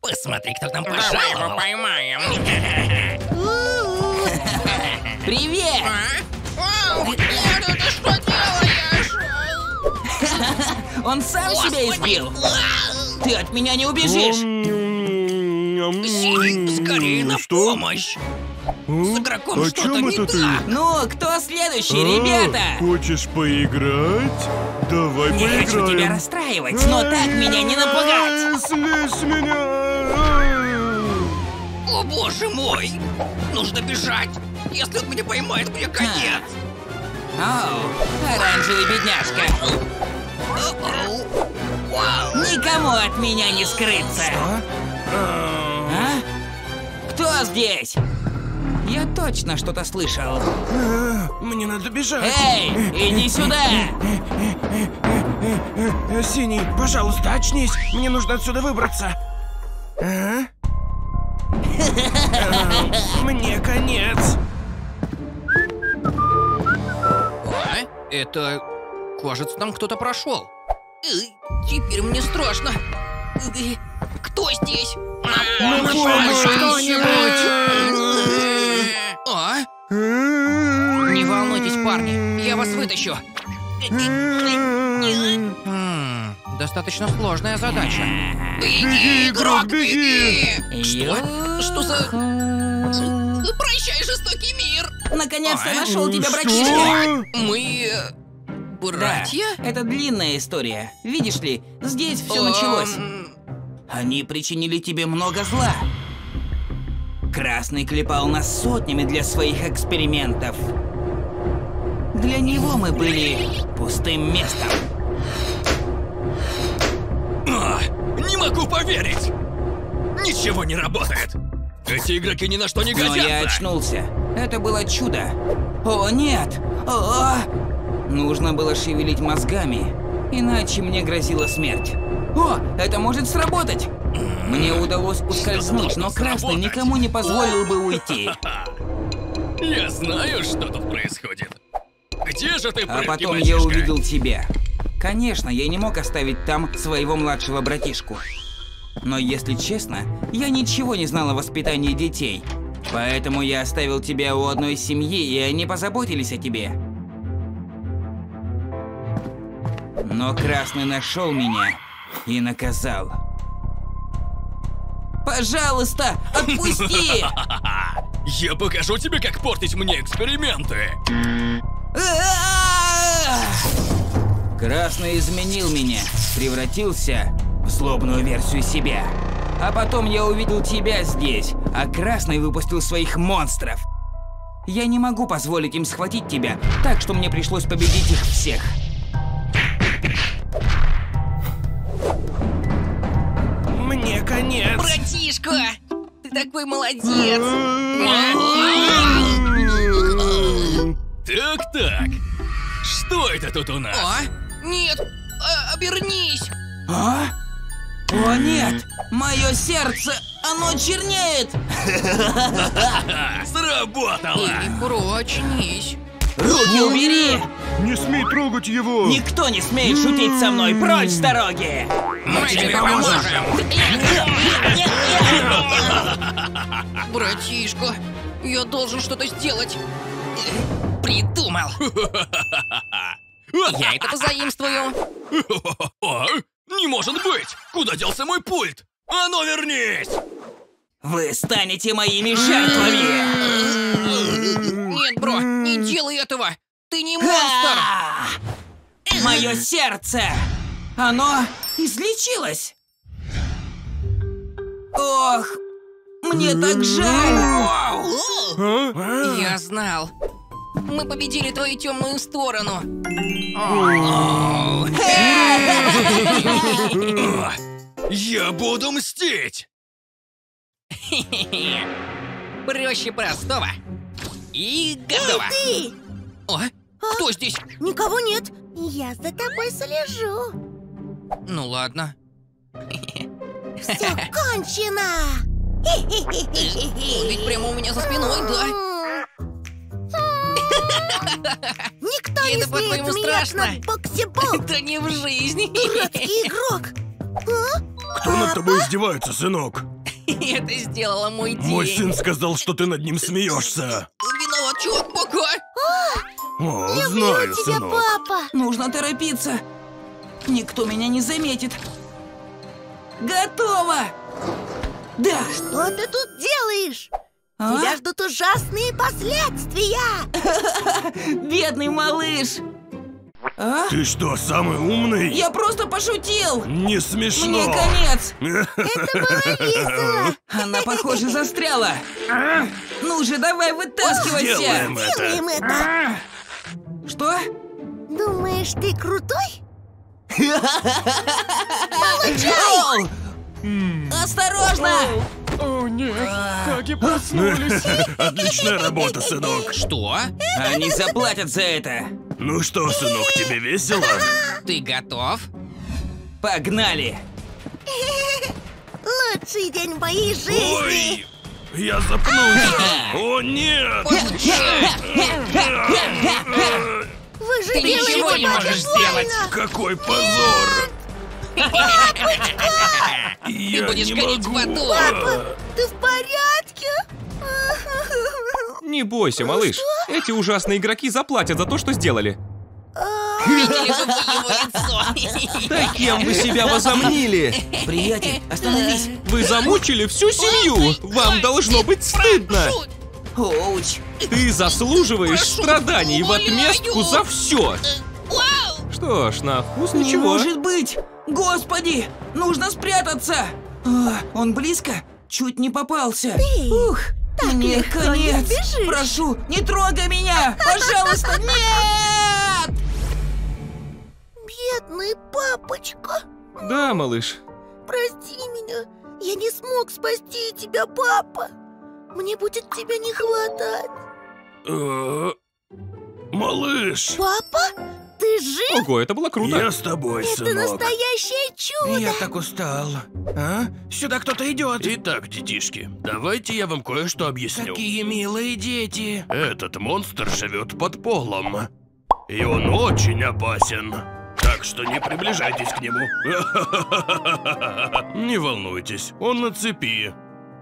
Посмотри, кто к нам пошел. Давай его поймаем. Привет! Нет, ты что делаешь? Он сам себя избил. Ты от меня не убежишь. Синий, скорее на помощь. С игроком что-то не так. Ну, кто следующий, ребята? Хочешь поиграть? Давай Не поиграем. хочу тебя расстраивать, но так меня не напугать. Слезь с меня! О боже мой! Нужно бежать! Если он меня поймает, мне конец! Оу, оранжевый бедняжка. Никому от меня не скрыться. А? Кто здесь? Я точно что-то слышал. Мне надо бежать. Эй, иди сюда! Синий, пожалуйста, очнись. Мне нужно отсюда выбраться. Мне конец. Это... Кажется, там кто-то прошел. Теперь мне страшно. Кто здесь? На помощь кто-нибудь! Не волнуйтесь, парни, я вас вытащу. Достаточно сложная задача. Беги, игрок, беги! Что за... Прощай, жестокий мир! Наконец-то нашел тебя, братишка! Мы... братья? Да, это длинная история. Видишь ли, здесь все началось. Они причинили тебе много зла. Красный клепал нас сотнями для своих экспериментов. Для него мы были пустым местом. Не могу поверить! Ничего не работает! Эти игроки ни на что не годятся! Но я очнулся. Это было чудо. О, нет! Нужно было шевелить мозгами, иначе мне грозила смерть. О, это может сработать! Мне удалось ускользнуть, но Красный никому не позволил бы уйти. Я знаю, что тут происходит. Где же ты, А прыткий потом мальчишка? я увидел тебя. Конечно, я не мог оставить там своего младшего братишку. Но если честно, я ничего не знал о воспитании детей. Поэтому я оставил тебя у одной семьи, и они позаботились о тебе. Но Красный нашел меня и наказал. Пожалуйста, отпусти! Я покажу тебе, как портить мне эксперименты. Красный изменил меня, превратился в злобную версию себя. А потом я увидел тебя здесь, а Красный выпустил своих монстров. Я не могу позволить им схватить тебя, так что мне пришлось победить их всех. Мне конец. Братишка, ты такой молодец. Так. Что это тут у нас? Нет, обернись. А? О нет, мое сердце, оно чернеет. Сработало. Очнись. Руки убери. Не смей трогать его! Никто не смеет шутить со мной, прочь с дороги. Мы тебе поможем. Братишка, я должен что-то сделать. Придумал. Я это позаимствую. Не может быть! Куда делся мой пульт? А ну вернись! Вы станете моими жертвами. Нет, бро, не делай этого! Ты не монстр! Мое сердце! Оно излечилось! Ох, мне так жаль! Я знал. Мы победили твою темную сторону. Я буду мстить! Проще простого. И готово. Эй, ты! О, кто здесь? Никого нет. Я за тобой слежу. Ну ладно. Все кончено. Ведь прямо у меня за спиной, да? Никто не Это, смеет по-твоему, смеяться страшно? над боксебол. Да не в жизни. Дурацкий игрок. Кто над тобой издевается, сынок? Это сделало мой день. Мой сын сказал, что ты над ним смеешься. Виноват, чувак, пока. О, Люблю знаю, тебя, сынок. папа. Нужно торопиться. Никто меня не заметит. Готово! Да! Что ты тут делаешь? А? Тебя ждут ужасные последствия. Бедный малыш! А? Ты что, самый умный? Я просто пошутил! Не смешно. Мне конец! Это было весело. Она, похоже, застряла. Ну же, давай вытаскивайся! Сделаем это. Делаем это. Что? Думаешь, ты крутой? Оу! Осторожно! О, нет, как и проснулись. Отличная работа, сынок. Что? Они заплатят за это. Ну что, сынок, тебе весело? Ты готов? Погнали! Лучший день в моей жизни. Ой, я запнулся. О, нет. Вы же Ты делаете ничего не папе можешь больно. сделать. Какой позор. Я будешь не гореть в могу. аду. Папа, ты в порядке? Не бойся, малыш. Эти ужасные игроки заплатят за то, что сделали. Видели бы вы его лицо? Да кем вы себя возомнили? Приятель, остановись! Вы замучили всю семью. Вам должно быть стыдно. Оуч! Ты заслуживаешь страданий в отместку за все. Что ж, на вкус Не ничего. может быть! Господи! Нужно спрятаться! А, он близко? Чуть не попался. Ух! Мне легко не конец! сбежишь. Прошу, не трогай меня! Пожалуйста, нет! Бедный папочка. Да, малыш. Прости меня. Я не смог спасти тебя, папа. Мне будет тебя не хватать. Малыш, Папа, ты жив? Ого, это было круто. я с тобой, Это сынок. настоящее чудо. Я так устал. А? Сюда кто-то идет. Итак, детишки, давайте я вам кое-что объясню. Какие милые дети. Этот монстр живет под полом. И он очень опасен. Так что не приближайтесь к нему. Не волнуйтесь, он на цепи.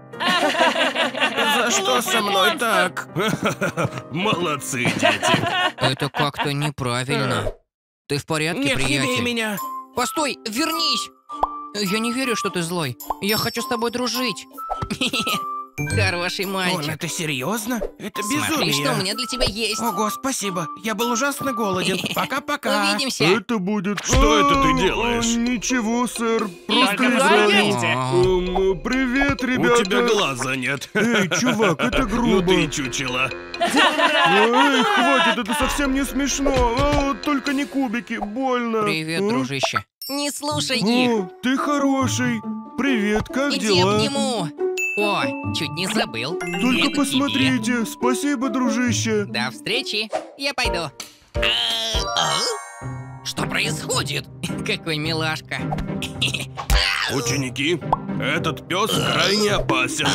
За что со мной так? Молодцы, дети. Это как-то неправильно. Ты в порядке, Нет, не бей меня. Постой, вернись! Я не верю, что ты злой. Я хочу с тобой дружить. Хороший Он мальчик. это серьезно? Это Смотри, что у безумие. меня для тебя есть. Ого, спасибо. Я был ужасно голоден. Пока-пока. Увидимся. Это будет... Что это ты делаешь? Ничего, сэр. Просто Только играю. проверьте. Привет, ребята. У тебя глаза нет. Эй, чувак, это Ну грубо. ты чучело. Эй, хватит, это совсем не смешно. Только не кубики, больно. Привет, А? дружище. Не слушай их. О, ты хороший. Привет, как Иди дела? обниму. О, чуть не забыл. Только Это тебе. посмотрите. Спасибо, дружище. До встречи. Я пойду. Что происходит? Какой милашка. Ученики, этот пес крайне опасен.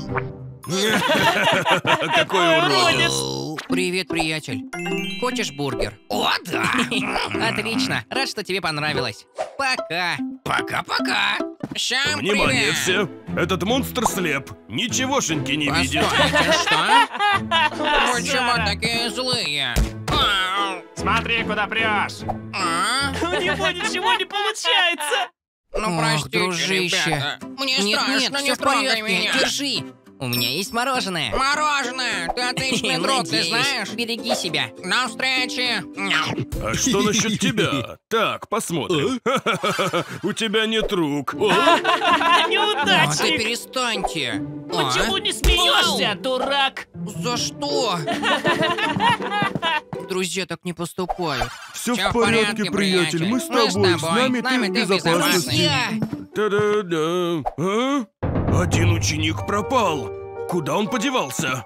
Какой уродец. Привет, приятель. Хочешь бургер? О, да. Отлично. Рад, что тебе понравилось. Пока. Пока-пока. Всем Внимание привет. все. Этот монстр слеп. Ничегошеньки не видит. Постойте, что? Почему такие злые? Смотри, куда прешь. У него ничего не получается! Ну, Ох, простите, дружище. ребята. Мне Нет, страшно, нет, не всё в трогай порядке. меня. Держи. У меня есть мороженое. Мороженое! Ты отличный друг, ты Надеюсь. знаешь? Береги себя. До встречи! А что насчет тебя? Так, посмотрим. У тебя нет рук. О, ты Неудачник! перестаньте! Почему не смеешься, дурак? За что? Друзья так не поступают. Все Всё в порядке, приятель. Мы с тобой. С нами ты в безопасности. Та-да-да. А? Один ученик пропал. Куда он подевался?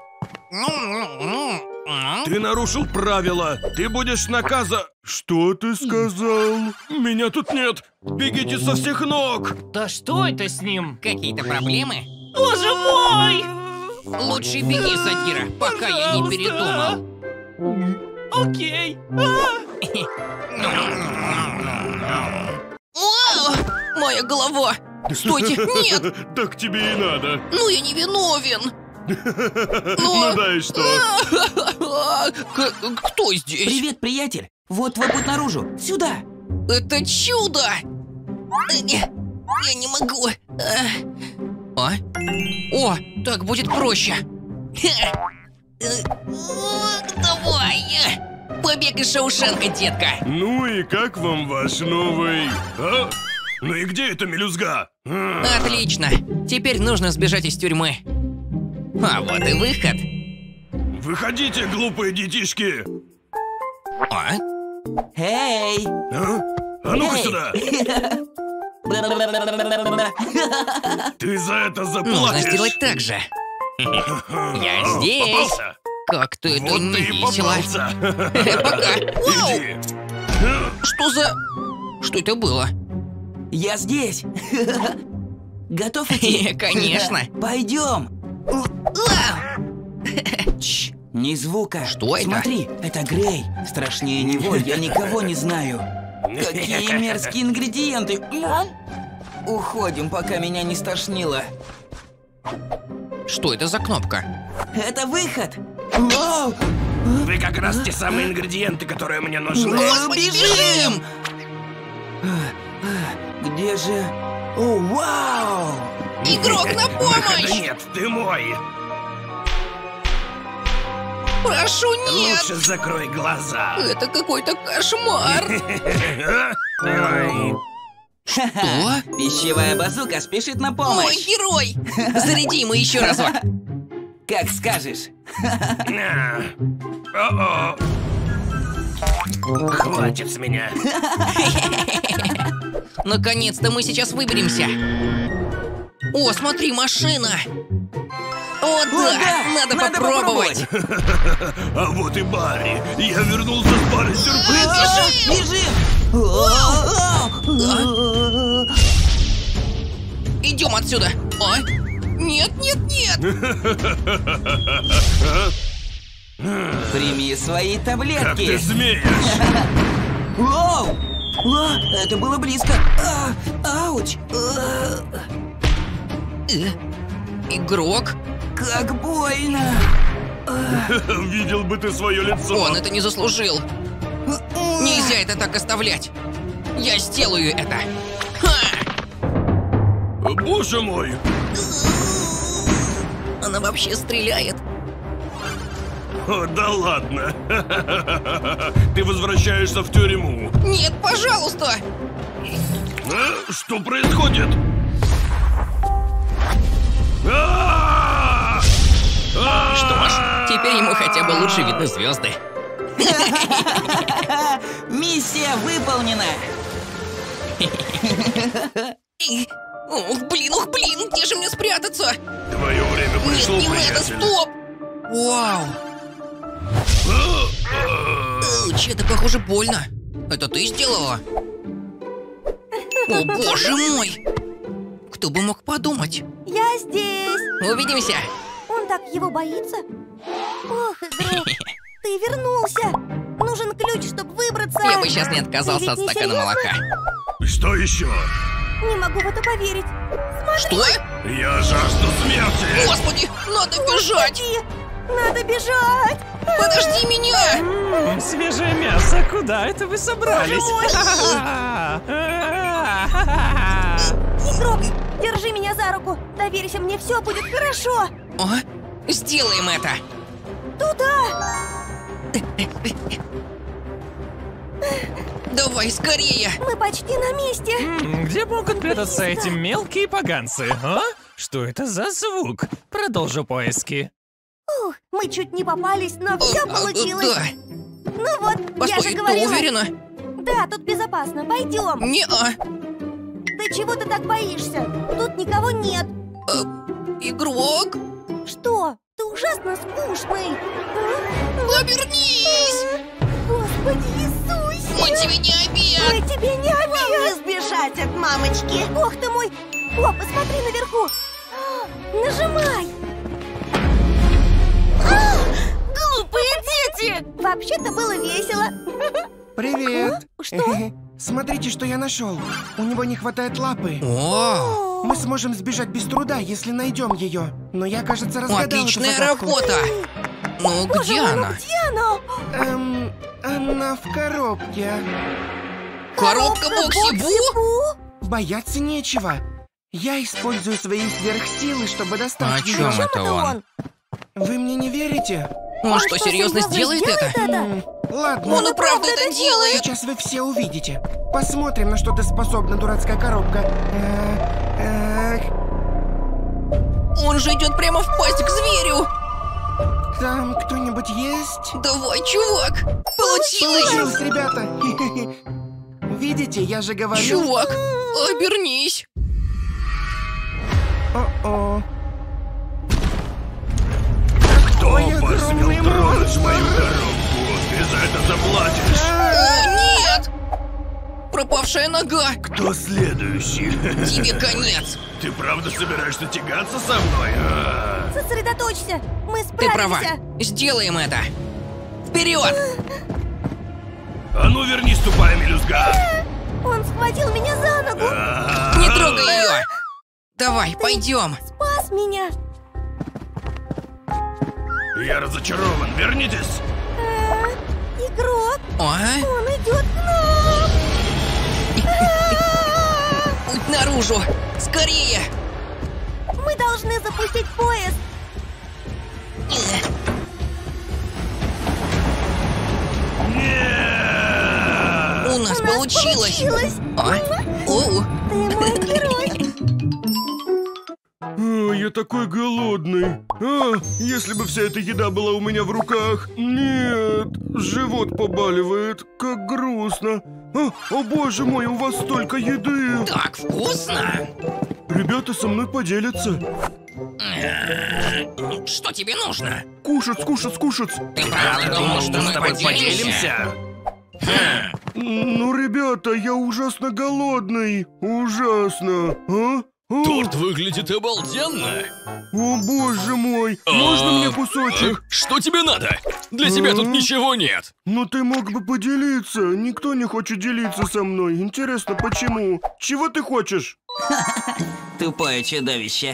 Ты нарушил правила. Ты будешь наказан. Что ты сказал? Меня тут нет. Бегите со всех ног. Да что это с ним? Какие-то проблемы? Боже мой! Лучше беги, Сатира, пока я не передумал. Окей. О, моя голова! Стойте, нет! Так тебе и надо. Ну я не виновен! Ну да и что? Кто здесь? Привет, приятель. Вот твой путь наружу. Сюда. Это чудо! Я не могу. А? О, так будет проще. Давай. Побег из Шоушенка, детка. Ну и как вам ваш новый... А? Ну и где эта мелюзга? Отлично. Теперь нужно сбежать из тюрьмы. А вот и выход. Выходите, глупые детишки! А? Эй! А ну-ка сюда! Ты за это заплатишь! Нужно сделать так же. Я здесь. Попался? Как-то это Вот не ты и весело. попался! Пока. Вау! Иди. Что за... Что это было? Я здесь. Готов идти? Конечно. Пойдем. Чш, ни звука. Что это? Смотри, это Грей. Страшнее него я никого не знаю. Какие мерзкие ингредиенты. Уходим, пока меня не стошнило. Что это за кнопка? Это выход. Вау! Вы как раз те самые ингредиенты, которые мне нужны. Господи, бежим! Где же... О, вау! Игрок на помощь! Нет, ты мой. Прошу, нет! Лучше закрой глаза. Это какой-то кошмар! Ой. Ха-ха. Пищевая базука спешит на Мой помощь. герой! Заряди ему еще разок! Как скажешь. О-о. Хватит с меня. Наконец-то мы сейчас выберемся! О, смотри, машина! О, да! Надо попробовать! А вот и Барри! Я вернулся с пары сюрпризов! Бежим! Идем отсюда! А? Нет, нет, нет! Прими свои Как ты таблетки. смеешь? Воу! Это было близко. Ауч! Игрок? Как больно! Видел бы ты свое лицо! Он это не заслужил! Нельзя это так оставлять! Я сделаю это! Ха! Боже мой! Она вообще стреляет! О, да ладно! Ты возвращаешься в тюрьму! Нет, пожалуйста! Что происходит? Что ж, теперь ему хотя бы лучше видны звезды. Миссия выполнена! Ух, блин, где же мне спрятаться? Твое время пришло, Нет, не надо, приятель. стоп! Вау! Че-то похоже больно. Это ты сделала? О, боже мой! Кто бы мог подумать? Я здесь. Увидимся! Он так его боится. Ох, игрок, ты вернулся. Нужен ключ, чтобы выбраться. Я бы сейчас не отказался Ты от ведь не стакана серьезно? молока. Что еще? Не могу в это поверить. Что? Я жажду смерти! Господи, надо бежать! Надо бежать. Подожди меня! Свежее мясо, куда это вы собрались? Игрок, держи меня за руку. Доверься мне, все будет хорошо. О, сделаем это! Туда. Давай скорее! Мы почти на месте. Где могут прятаться эти мелкие поганцы, а? Что это за звук? Продолжу поиски. Ух, мы чуть не попались, но все получилось. Да. Ну вот, я же Постой, ты говорила. уверена? Да, тут безопасно. Пойдем. Не-а. Да чего ты так боишься? Тут никого нет. Игрок, Что? Ты ужасно скучный. обернись! Господи Иисусе! Мы тебе не обед! Мы тебе не обед! сбежать от мамочки! Бог ты мой! О, посмотри наверху! Нажимай! Глупые дети! Вообще-то было весело. Привет. Что? Смотрите, что я нашел. У него не хватает лапы. О, Мы сможем сбежать без труда, если найдем ее. Но я, кажется, разгадал эту Отличная загадку. работа! Ну, где она? Где она? Она в коробке. Коробка Бокси-Бу? Бояться нечего. Я использую свои сверхсилы, чтобы достать О ее. чем это он? Вы мне не верите? Он что, серьезно сделает это? Ладно. Он и правда это делает! Сейчас вы все увидите. Посмотрим, на что ты способна, дурацкая коробка. Он же идет прямо в пасть к зверю! Там кто-нибудь есть? Давай, чувак! Получилось! Получилось, ребята! Видите, я же говорю... Чувак, обернись! О-о. Кто Ой, посмел огромный тронуть монстр! мою коробку? Ты за это заплатишь! О, нет! Пропавшая нога! Кто следующий? Тебе конец! Ты правда собираешься тягаться со мной? А? Сосредоточься, мы справимся. Ты права! Сделаем это! Вперед! А ну вернись, тупая мелюзга! Он схватил меня за ногу. Не трогай ее! Давай, пойдем! Спас меня. Я разочарован, вернитесь! Игрок, О, он идет к нам. путь наружу! Скорее! Мы должны запустить поезд. У нас получилось! О, оу. Ты мой герой. Я такой голодный. Если бы вся эта еда была у меня в руках. Нет, живот побаливает, как грустно. О боже мой, у вас столько еды. Так вкусно! Ребята со мной поделятся. Что тебе нужно? Кушать, скушать, скушать. Ты правда думал, что мы поделимся? Ну, ребята, я ужасно голодный. Ужасно. Торт выглядит обалденно. О боже мой, можно мне кусочек? Что тебе надо? Для тебя тут ничего нет. Но ты мог бы поделиться. Никто не хочет делиться со мной. Интересно, почему? Чего ты хочешь? Тупое чудовище.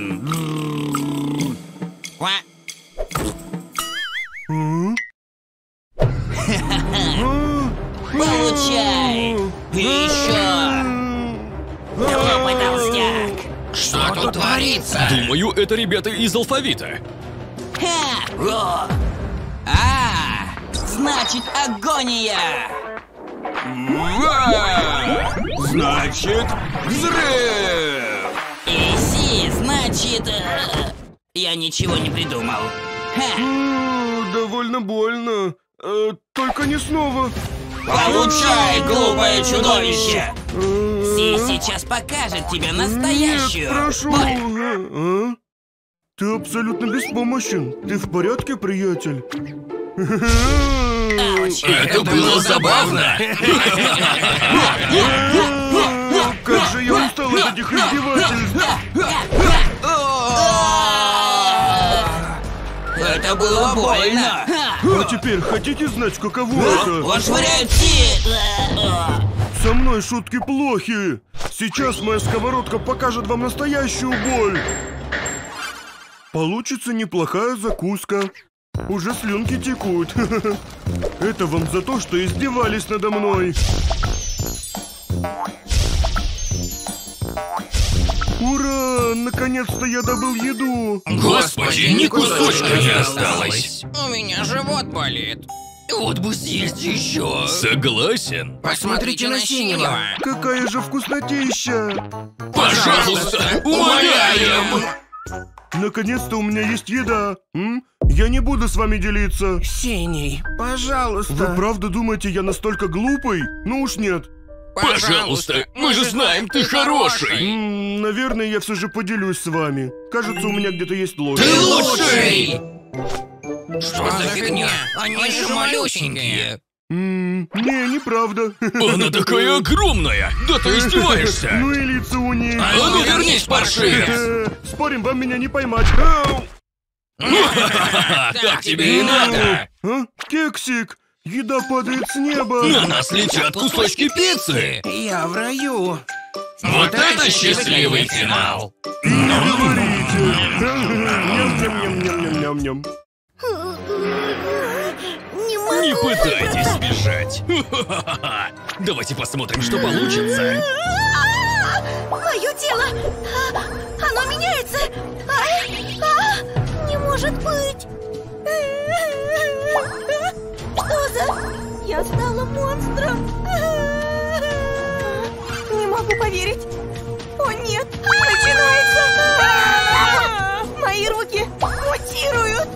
Получай! Еще! Глупый толстяк! Что тут творится? Думаю, это ребята из алфавита. Значит, агония! Значит, взрыв! Иси, значит... Я ничего не придумал. Довольно больно. Только не снова. Получай, глупое чудовище! Си сейчас покажет тебе настоящую Нет, прошу. боль. Ты абсолютно беспомощен. Ты в порядке, приятель? Ауч. Это было забавно. Как же я устал от этих издевательств. Это было больно. А теперь хотите знать, каково это? Он швыряет Си. Со мной шутки плохи. Сейчас моя сковородка покажет вам настоящую боль. Получится неплохая закуска. Уже слюнки текут. Это вам за то, что издевались надо мной. Ура! Наконец-то я добыл еду. Господи, ни кусочка не осталось. У меня живот болит. Вот бы съесть еще. Согласен. Посмотрите на синего. Какая же вкуснотища! Пожалуйста, умоляем. Наконец-то у меня есть еда. Я не буду с вами делиться. Синий, пожалуйста. Вы правда думаете, я настолько глупый? Ну уж нет. Пожалуйста, мы же знаем, ты хороший. Наверное, я все же поделюсь с вами. Кажется, у меня где-то есть ложь. Ты лучший! Что за фигня? Они же малюсенькие. Не, неправда. Она такая огромная! Да ты издеваешься! Ну и лица у них. А ну вернись, паршивец! Спорим, вам меня не поймать. Так тебе и надо! Кексик, еда падает с неба. На нас летят кусочки пиццы! Я в раю. Вот это счастливый финал! Ням-ням-ням-ням-ням-ням. Не могу. Не пытайтесь сбежать! Давайте посмотрим, что получится. Мое тело! Оно меняется! Не может быть! Что за... Я стала монстром! Не могу поверить! О нет! Начинается! Мои руки мутируют!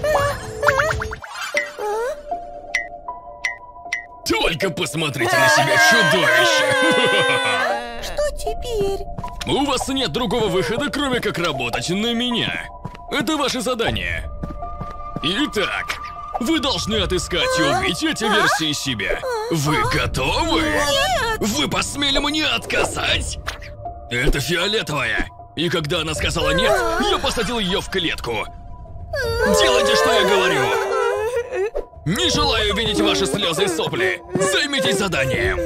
Только посмотрите на себя, чудовище! Что теперь? У вас нет другого выхода, кроме как работать на меня. Это ваше задание. Итак, вы должны отыскать и убить эти версии себя. Вы готовы? Нет! Вы посмели мне отказать? Это фиолетовая. И когда она сказала нет, я посадил ее в клетку. Делайте, что я говорю. Не желаю видеть ваши слезы и сопли. Займитесь заданием.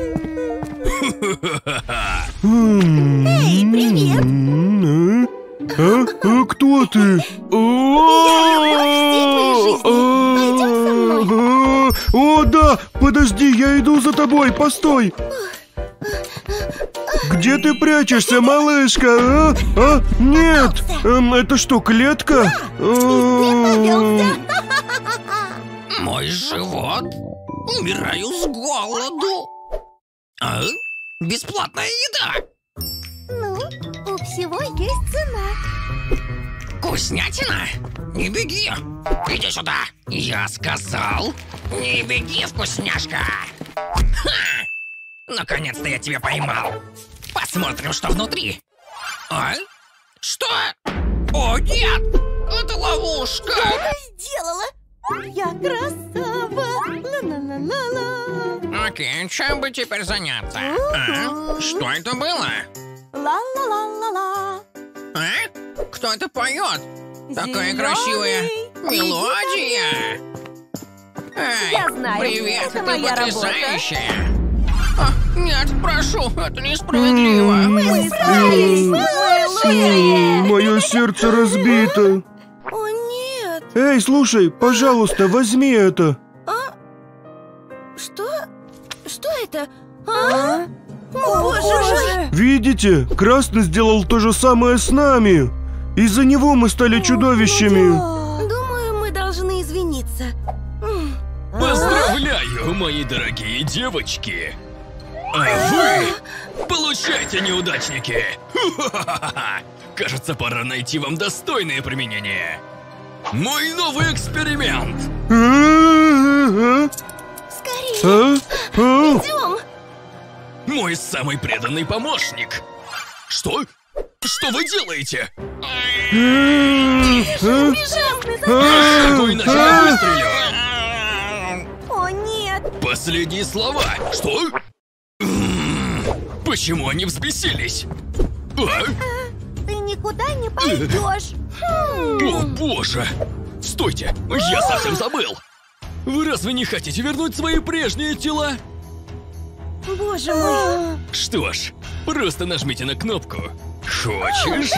Эй, привет! Кто ты? О, да! Подожди, я иду за тобой, постой! Где ты прячешься, малышка? Нет! Это что, клетка? Мой живот? Умираю с голоду. А? Бесплатная еда. Ну, у всего есть цена. Вкуснятина? Не беги. Иди сюда. Я сказал, не беги, вкусняшка. Ха! Наконец-то я тебя поймал. Посмотрим, что внутри. А? Что? О, нет! Это ловушка! Я это сделала! Я красава! Ла-ла-ла-ла-ла! Окей, чем бы теперь заняться? А? Что это было? Ла-ла-ла-ла-ла! А? Кто это поет? Такая красивая мелодия! Эй, Я знаю, привет, это ты моя потрясающая! А, нет, прошу, это несправедливо. Мы справились! Мы лучшие! Мое сердце разбито. О, нет! Эй, слушай, пожалуйста, возьми это. Что? Что это? О, боже мой! Видите, Красный сделал то же самое с нами. Из-за него мы стали чудовищами. Думаю, мы должны извиниться. Поздравляю, мои дорогие девочки! А вы получайте, неудачники! Ху-ха-ха-ха! Кажется, пора найти вам достойное применение. Мой новый эксперимент! Скорее! Идем! Мой самый преданный помощник! Что? Что вы делаете? Шагу, иначе я выстрелю! О, нет! Последние слова! Что? Почему они взбесились? Ты никуда не пойдешь! О, боже! Стойте! Я совсем забыл! Вы разве не хотите вернуть свои прежние тела? Боже мой! Что ж, просто нажмите на кнопку. Хочешь?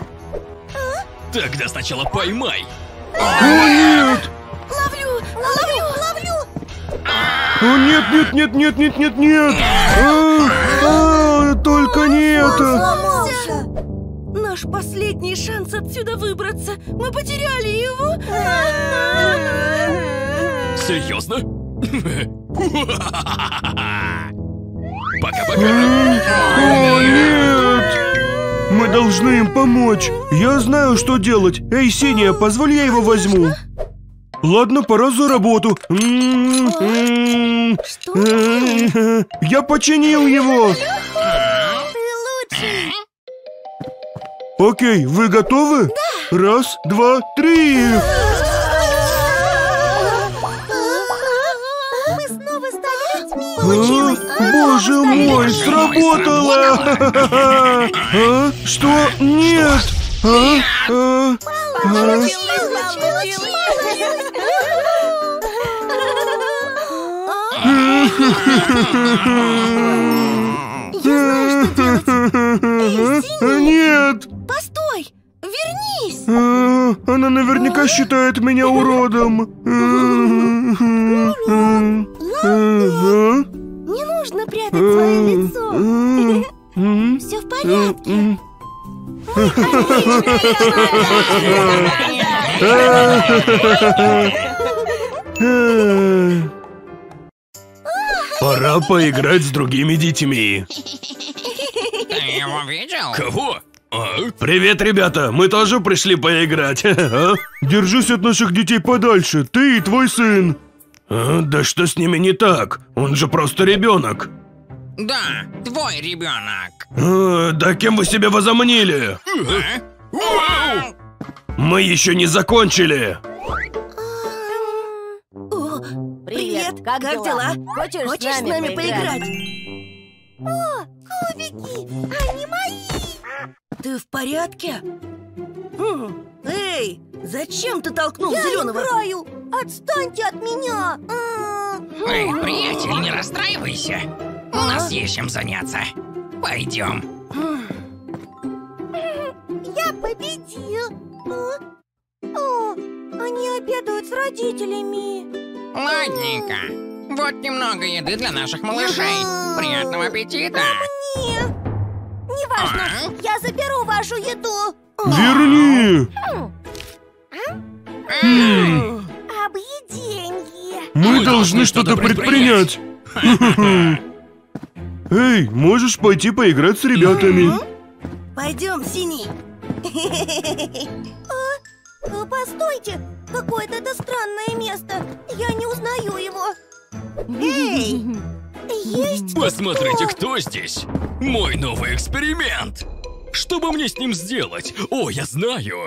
Тогда сначала поймай. О, нет! Ловлю! Ловлю! Ловлю! О, нет, нет, нет, нет, нет, нет, нет! Только не это! Сломался! Наш последний шанс отсюда выбраться! Мы потеряли его! Серьезно? Пока-пока. О, нет! Мы должны им помочь. Я знаю, что делать. Эй, Синяя, позволь, я его возьму. Ладно, пора за работу. Я починил его. Ты лучший! Окей, вы готовы? Да. Раз, два, три. Мы снова стали людьми! Получилось! Боже мой, сработало! Что? Нет! знаю, что делать. Эй, Синий! Нет! Постой! Вернись! Она наверняка считает меня уродом. Ладно. Не нужно прятать свое лицо. Все в порядке. Пора поиграть с другими детьми. Ты его видел? Кого? А? Привет, ребята, мы тоже пришли поиграть. Держись от наших детей подальше, ты и твой сын. Да что с ними не так? Он же просто ребенок. Да, твой ребенок. Да кем вы себя возомнили? Мы еще не закончили. Привет, как дела? Хочешь с нами поиграть? О, кубики, они мои! Ты в порядке? Эй, зачем ты толкнул зеленого? Я играю! Отстаньте от меня! Эй, приятель, не расстраивайся. У нас есть чем заняться. Пойдем. Я победил! О, они обедают с родителями! Ладненько. Вот немного еды для наших малышей. Приятного аппетита! Неважно, я заберу вашу еду! Верни! Объеденье! Мы должны что-то предпринять. Эй, можешь пойти поиграть с ребятами? Пойдем, Синий. Постойте, какое-то это странное место. Я не узнаю его. Эй, есть Посмотрите, кто здесь. Мой новый эксперимент. Что бы мне с ним сделать? О, я знаю.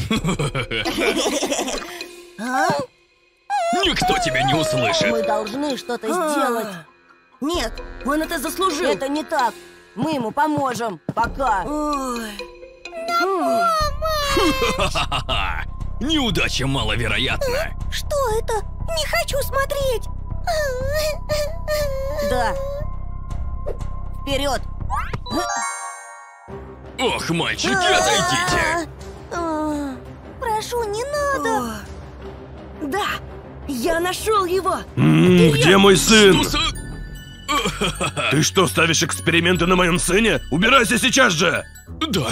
Никто тебя не услышит. Мы должны что-то сделать. Нет, он это заслужил. Это не так. Мы ему поможем. Пока. Ха-ха-ха-ха. Неудача маловероятна. Что это? Не хочу смотреть. Да. Вперед. Ох, мальчики, отойдите. Прошу, не надо. Да, я нашел его. Где мой сын? Что за- Ты что, ставишь эксперименты на моем сыне? Убирайся сейчас же! Да.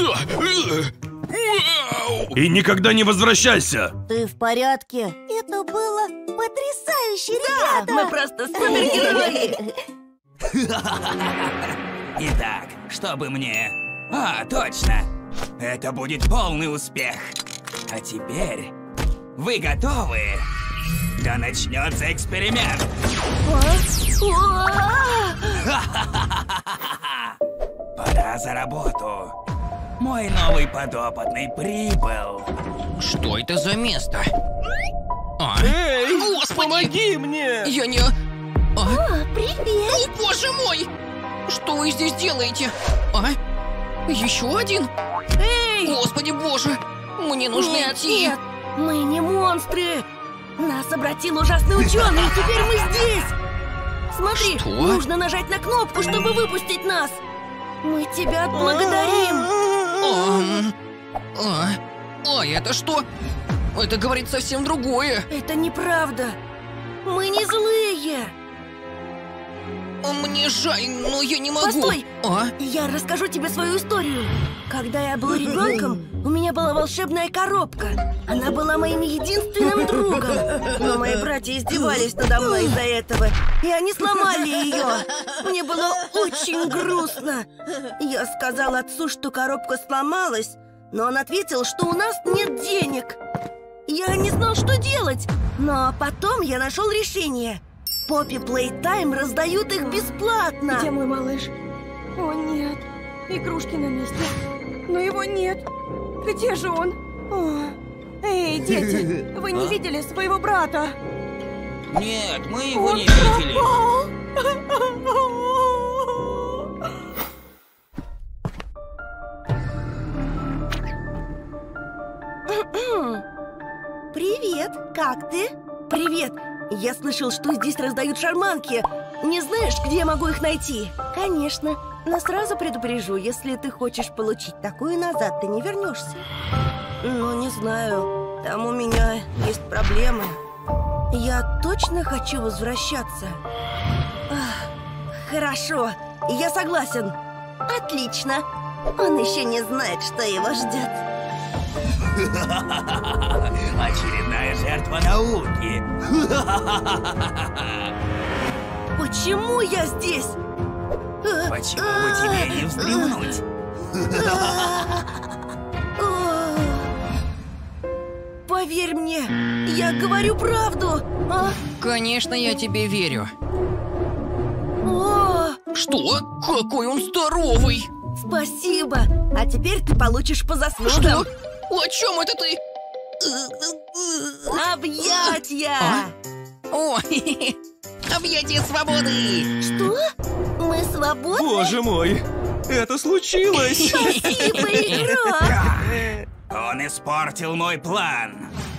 Вау! И никогда не возвращайся! Ты в порядке? Это было потрясающе, ребята! Мы просто супергерои! Итак, чтобы мне... точно! Это будет полный успех! А теперь... Вы готовы? Да начнется эксперимент! Пора за работу! Мой новый подопытный прибыл! Что это за место? Эй, Господи! помоги мне! Я не... Привет! О, боже мой! Что вы здесь делаете? Еще один? Эй! Господи боже! Мне нужно идти! Нет, мы не монстры! Нас обратил ужасный ученый, и теперь мы здесь! Смотри, Что? нужно нажать на кнопку, чтобы выпустить нас! Мы тебя отблагодарим! Ой, это что? Это говорит совсем другое. Это неправда! Мы не злые! Мне жаль, но я не могу. Постой! Я расскажу тебе свою историю. Когда я был ребенком, у меня была волшебная коробка. Она была моим единственным другом. Но мои братья издевались надо мной из-за этого. И они сломали ее. Мне было очень грустно. Я сказал отцу, что коробка сломалась, но он ответил, что у нас нет денег. Я не знал, что делать. Но потом я нашел решение. Поппи Плейтайм раздают их бесплатно. Где мой малыш? О, нет. Игрушки на месте. Но его нет. Где же он? О. Эй, дети, вы не видели своего брата? Нет, мы его не видели. Привет, как ты? Привет. Я слышал, что здесь раздают шарманки. Не знаешь, где я могу их найти? Конечно. Но сразу предупрежу, если ты хочешь получить такую назад, ты не вернешься. Ну, не знаю, там у меня есть проблемы. Я точно хочу возвращаться. Хорошо, я согласен. Отлично. Он еще не знает, что его ждет. Очередная жертва науки. Почему я здесь? Почему бы тебе не вздремнуть? Поверь мне, я говорю правду. Конечно, я тебе верю. О, Что? Какой он здоровый! спасибо. А теперь ты получишь по заслугам. Что? О чем это ты? Объятья! О, объятие свободы! Что? Мы свободны? Боже мой, это случилось! Спасибо, игрок! Он испортил мой план.